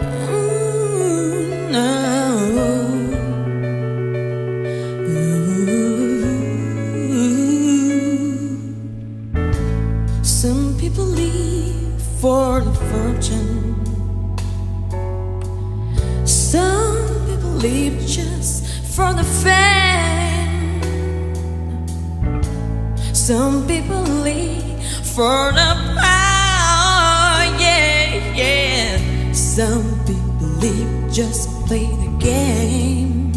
No. Some people live for the fortune. Some people live just for the fame. Some people live for the power, yeah, yeah. Some people live just play the game.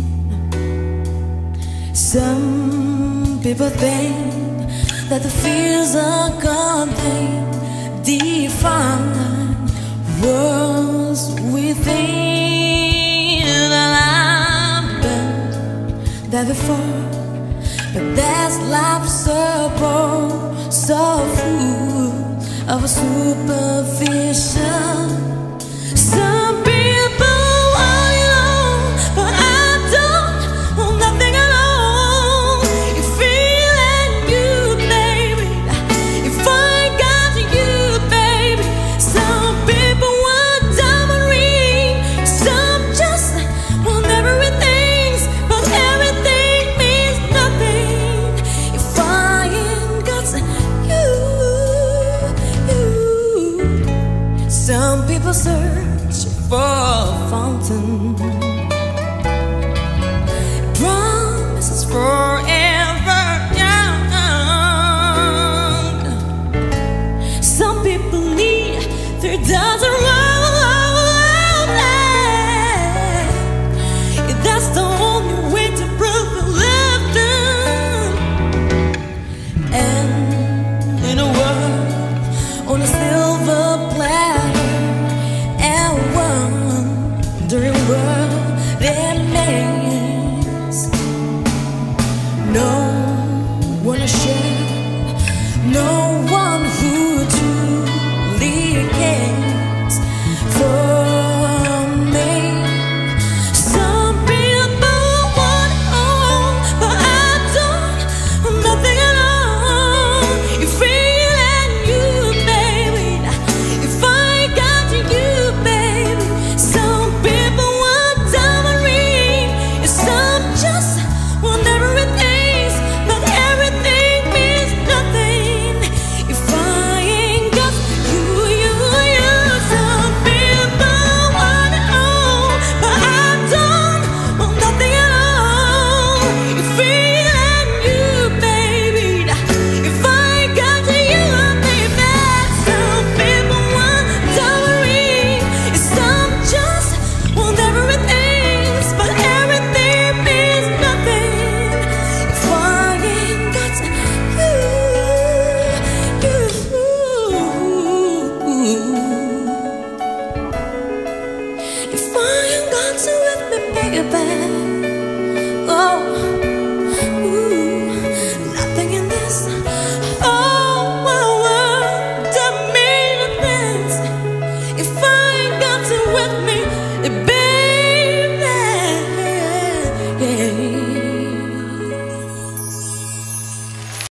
Some people think that the fears are contained, define worlds within. And I've been there before, but that's life support, so full of a superficial. Some people want it all, but I don't want nothing at all. You're feeling good, baby, if I got you, baby. Some people want diamond ring, some just want everything, but everything means nothing if I ain't got you. Some people search for a fountain,